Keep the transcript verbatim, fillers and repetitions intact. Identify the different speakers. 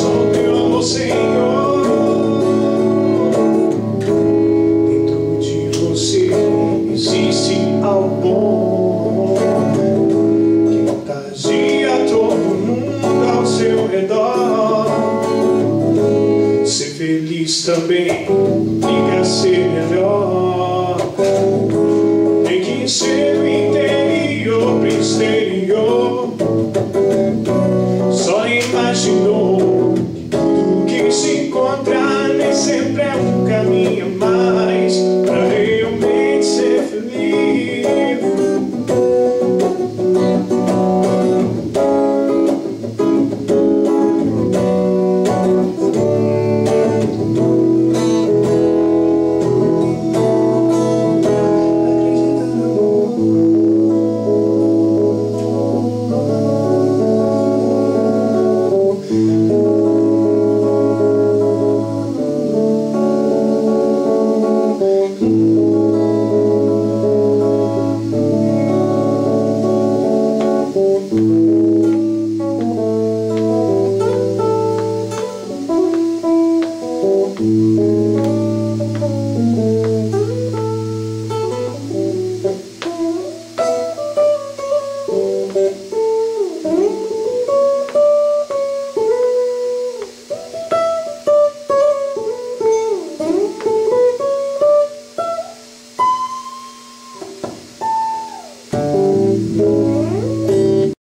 Speaker 1: só teu amor, Senhor. Dentro de você existe algo que contagia todo mundo ao seu redor. Ser feliz também e quer ser melhor. Tem que ser o interior pro exterior.